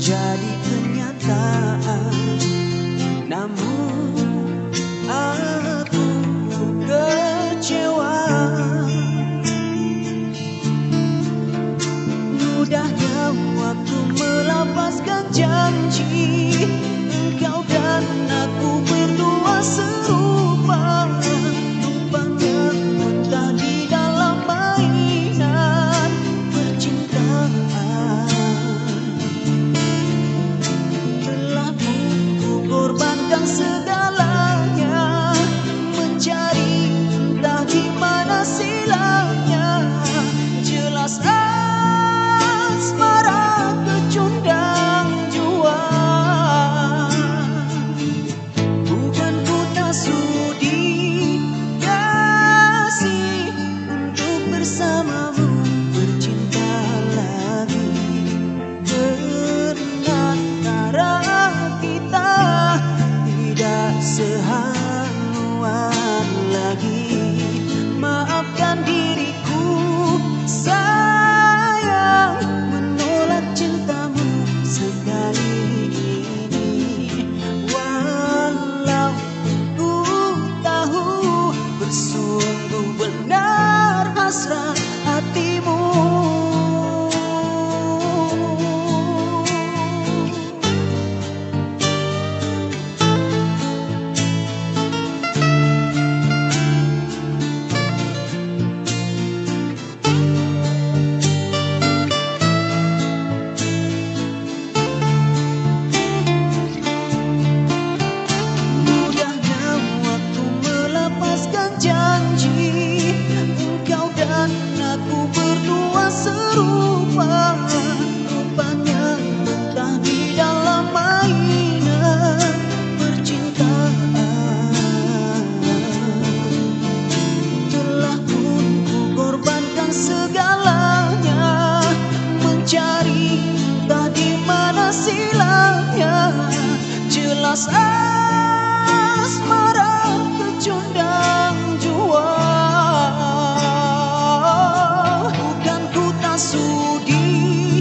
menjadi kenyataan. Namun aku kecewa. Mudahnya waktu melapaskan janji. Engkau dan aku berdua serupa. Rupanya entah di dalam mainan percintaan. Telah ku korbankan segalanya, mencari entah di mana silangnya. Jelas asmara kecundang jua. Bukan ku tak sudi kasih untuk bersamamu bercinta lagi. Ternyata kita tidak sehaluan lagi. Maafkan diriku sayang, menolak cintamu sekali ini. Walau ku tahu bersungguh benar hasrat hatimu. Janji engkau dan aku berdua serupa. Rupanya entah di dalam mainan percintaan. Telah pun ku korbankan segalanya, mencari entah di mana silangnya. Jelas asmara kecundang jua. Bukan ku tak sudi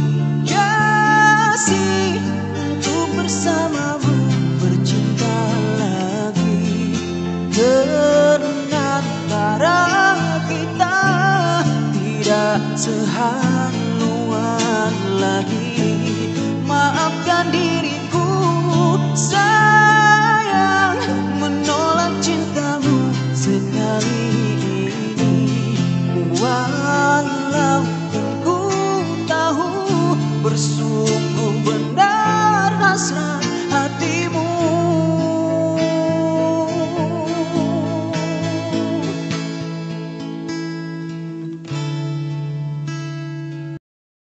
kasih untuk bersamamu bercinta lagi. Ternyata kita tidak sehaluan lagi.